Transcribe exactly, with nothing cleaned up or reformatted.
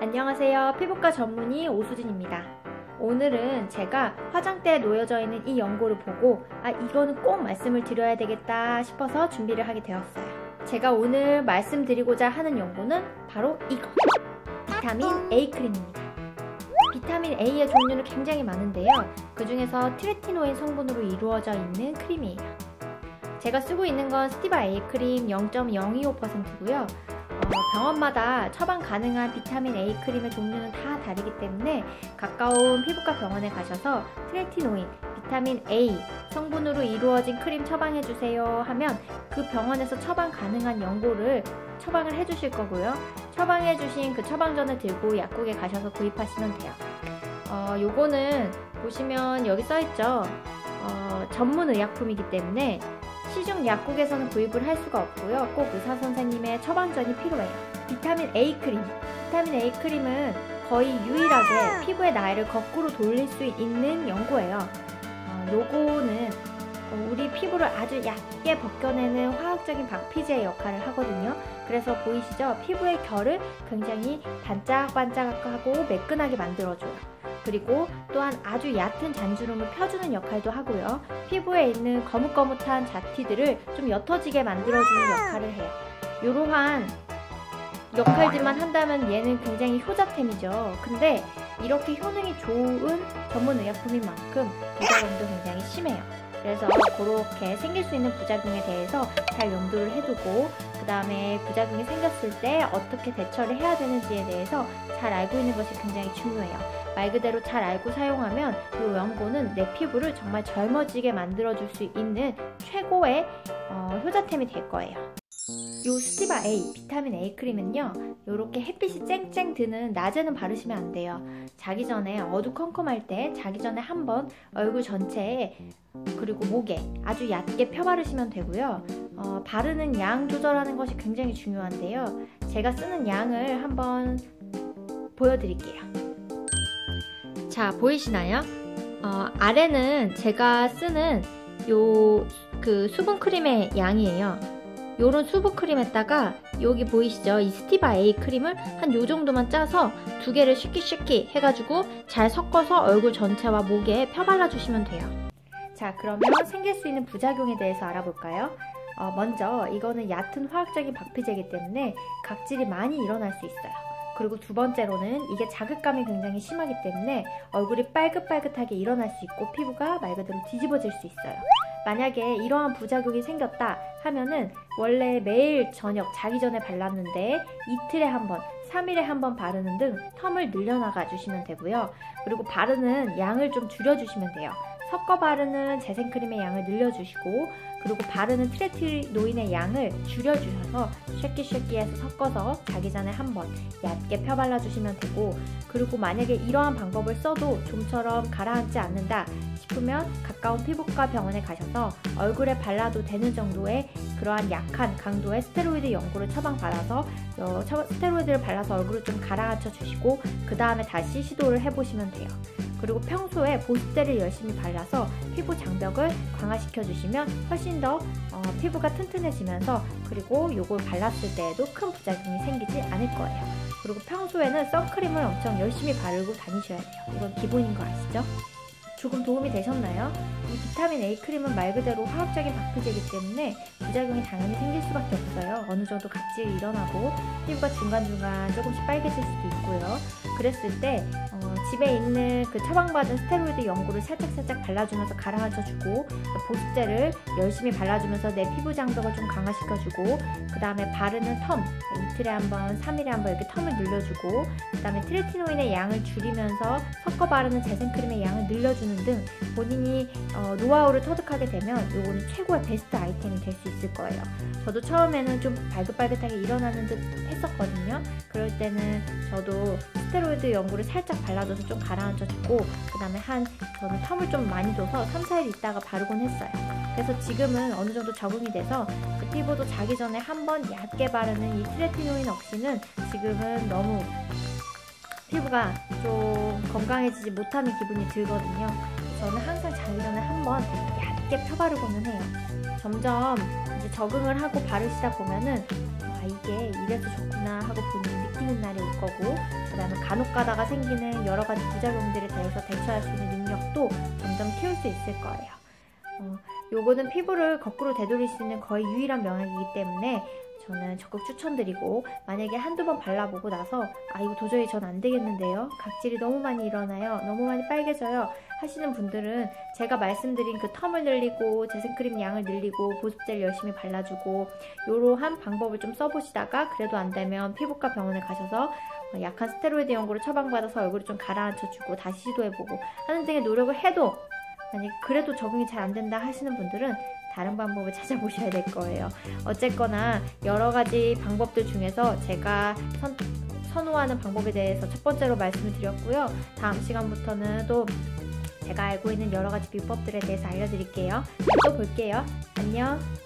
안녕하세요. 피부과 전문의 오수진입니다. 오늘은 제가 화장대에 놓여져 있는 이 연고를 보고 아 이거는 꼭 말씀을 드려야 되겠다 싶어서 준비를 하게 되었어요. 제가 오늘 말씀드리고자 하는 연고는 바로 이거! 비타민 A 크림입니다. 비타민 A의 종류는 굉장히 많은데요. 그 중에서 트레티노인 성분으로 이루어져 있는 크림이에요. 제가 쓰고 있는 건 스티바 A 크림 영 점 영이오 퍼센트고요. 어, 병원마다 처방 가능한 비타민 A 크림의 종류는 다 다르기 때문에 가까운 피부과 병원에 가셔서 트레티노인, 비타민 A 성분으로 이루어진 크림 처방해주세요 하면 그 병원에서 처방 가능한 연고를 처방을 해주실 거고요. 처방해주신 그 처방전을 들고 약국에 가셔서 구입하시면 돼요. 어, 요거는 보시면 여기 써있죠. 어, 전문의약품이기 때문에 시중 약국에서는 구입을 할 수가 없고요. 꼭 의사 선생님의 처방전이 필요해요. 비타민 A 크림. 비타민 A 크림은 거의 유일하게 피부의 나이를 거꾸로 돌릴 수 있는 연고예요. 어, 요거는 우리 피부를 아주 얇게 벗겨내는 화학적인 박피제의 역할을 하거든요. 그래서 보이시죠? 피부의 결을 굉장히 반짝반짝하고 매끈하게 만들어줘요. 그리고 또한 아주 얕은 잔주름을 펴주는 역할도 하고요. 피부에 있는 거뭇거뭇한 자티들을 좀 옅어지게 만들어주는 역할을 해요. 이러한 역할들만 한다면 얘는 굉장히 효자템이죠. 근데 이렇게 효능이 좋은 전문의약품인 만큼 부작용도 굉장히 심해요. 그래서 그렇게 생길 수 있는 부작용에 대해서 잘 염두를 해두고 그 다음에 부작용이 생겼을 때 어떻게 대처를 해야 되는지에 대해서 잘 알고 있는 것이 굉장히 중요해요. 말 그대로 잘 알고 사용하면 이 연고는 내 피부를 정말 젊어지게 만들어줄 수 있는 최고의 어, 효자템이 될 거예요. 이 스티바 A, 비타민 A 크림은요, 이렇게 햇빛이 쨍쨍 드는 낮에는 바르시면 안 돼요. 자기 전에 어두컴컴할 때 자기 전에 한번 얼굴 전체에 그리고 목에 아주 얕게 펴 바르시면 되고요. 어, 바르는 양 조절하는 것이 굉장히 중요한데요. 제가 쓰는 양을 한번 보여드릴게요. 자, 보이시나요? 어, 아래는 제가 쓰는 요 그 수분 크림의 양이에요. 요런 수분 크림에다가 여기 보이시죠? 이 스티바 A 크림을 한 요 정도만 짜서 두 개를 쉐끼쉐끼 해가지고 잘 섞어서 얼굴 전체와 목에 펴 발라주시면 돼요. 자, 그러면 생길 수 있는 부작용에 대해서 알아볼까요? 어, 먼저 이거는 얕은 화학적인 박피제이기 때문에 각질이 많이 일어날 수 있어요. 그리고 두 번째로는 이게 자극감이 굉장히 심하기 때문에 얼굴이 빨긋빨긋하게 일어날 수 있고 피부가 말 그대로 뒤집어질 수 있어요. 만약에 이러한 부작용이 생겼다 하면은 원래 매일 저녁 자기 전에 발랐는데 이틀에 한 번, 삼 일에 한 번 바르는 등 텀을 늘려나가 주시면 되고요. 그리고 바르는 양을 좀 줄여주시면 돼요. 섞어 바르는 재생크림의 양을 늘려주시고 그리고 바르는 트레티노인의 양을 줄여주셔서 쉐끼쉐끼해서 섞어서 자기 전에 한번 얇게 펴 발라주시면 되고, 그리고 만약에 이러한 방법을 써도 좀처럼 가라앉지 않는다 싶으면 가까운 피부과 병원에 가셔서 얼굴에 발라도 되는 정도의 그러한 약한 강도의 스테로이드 연고를 처방받아서 어, 스테로이드를 발라서 얼굴을 좀 가라앉혀 주시고 그 다음에 다시 시도를 해보시면 돼요. 그리고 평소에 보습제를 열심히 발라서 피부 장벽을 강화시켜 주시면 훨씬 더 어, 피부가 튼튼해지면서 그리고 이걸 발랐을 때에도 큰 부작용이 생기지 않을 거예요. 그리고 평소에는 선크림을 엄청 열심히 바르고 다니셔야 돼요. 이건 기본인 거 아시죠? 조금 도움이 되셨나요? 이 비타민 A 크림은 말 그대로 화학적인 박피제이기 때문에 부작용이 당연히 생길 수밖에 없어요. 어느 정도 각질이 일어나고 피부가 중간중간 조금씩 빨개질 수도 있고요. 그랬을 때 어, 집에 있는 그 처방받은 스테로이드 연고를 살짝살짝 발라주면서 가라앉혀주고 보습제를 열심히 발라주면서 내 피부 장벽을 좀 강화시켜주고 그 다음에 바르는 텀, 이틀에 한 번, 삼 일에 한 번 이렇게 텀을 늘려주고 그 다음에 트레티노인의 양을 줄이면서 섞어 바르는 재생크림의 양을 늘려주는 등 본인이 어, 노하우를 터득하게 되면 요거는 최고의 베스트 아이템이 될 수 있을 거예요. 저도 처음에는 좀 발긋발긋하게 일어나는 듯 했었거든요. 그럴 때는 저도 스테로이드 연고를 살짝 발라줘서 좀 가라앉혀주고 그 다음에 한 저는 텀을 좀 많이 둬서 삼, 사 일 있다가 바르곤 했어요. 그래서 지금은 어느 정도 적응이 돼서 그 피부도 자기 전에 한 번 얇게 바르는 이 트레티노인 없이는 지금은 너무 피부가 좀 건강해지지 못하는 기분이 들거든요. 저는 항상 자기 전에 한 번 얇게 펴바르고는 해요. 점점 이제 적응을 하고 바르시다 보면은 아 이게 이래서 좋구나 하고 본인이 느끼 하는 날이 올 거고, 그 다음에 간혹 가다가 생기는 여러 가지 부작용들에 대해서 대처할 수 있는 능력도 점점 키울 수 있을 거예요. 어, 요거는 피부를 거꾸로 되돌릴 수 있는 거의 유일한 명약이기 때문에 저는 적극 추천드리고, 만약에 한두 번 발라보고 나서 아 이거 도저히 전 안 되겠는데요, 각질이 너무 많이 일어나요, 너무 많이 빨개져요 하시는 분들은 제가 말씀드린 그 텀을 늘리고 재생크림 양을 늘리고 보습제를 열심히 발라주고 이러한 방법을 좀 써보시다가 그래도 안 되면 피부과 병원에 가셔서 약한 스테로이드 연고를 처방받아서 얼굴을 좀 가라앉혀주고 다시 시도해보고 하는 등의 노력을 해도 만약 그래도 적응이 잘 안 된다 하시는 분들은 다른 방법을 찾아보셔야 될 거예요. 어쨌거나 여러 가지 방법들 중에서 제가 선, 선호하는 방법에 대해서 첫 번째로 말씀을 드렸고요. 다음 시간부터는 또 제가 알고 있는 여러 가지 비법들에 대해서 알려드릴게요. 또 볼게요. 안녕.